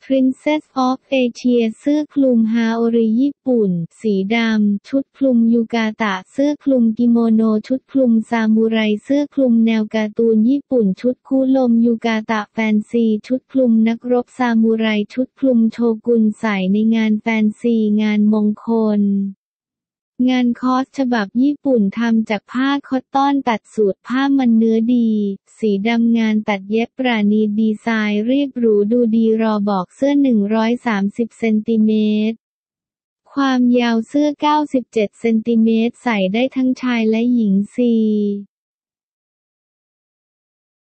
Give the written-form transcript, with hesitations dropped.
Princess of Asia เสื้อคลุมฮาโอริญี่ปุ่นสีดำชุดคลุมยูกาตะเสื้อคลุมกิโมโนชุดคลุมซามูไรเสื้อคลุมแนวการ์ตูนญี่ปุ่นชุดคุลมยูกาตะแฟนซีชุดคลุมนักรบซามูไรชุดคลุมโชกุนใส่ในงานแฟนซีงานมงคลงานคอสฉบับญี่ปุ่นทำจากผ้าคอตตอนตัดสูตรผ้ามันเนื้อดีสีดำงานตัดเย็บปราณีตดีไซน์เรียบหรูดูดีรอบอกเสื้อ130เซนติเมตรความยาวเสื้อ97เซนติเมตรใส่ได้ทั้งชายและหญิงซี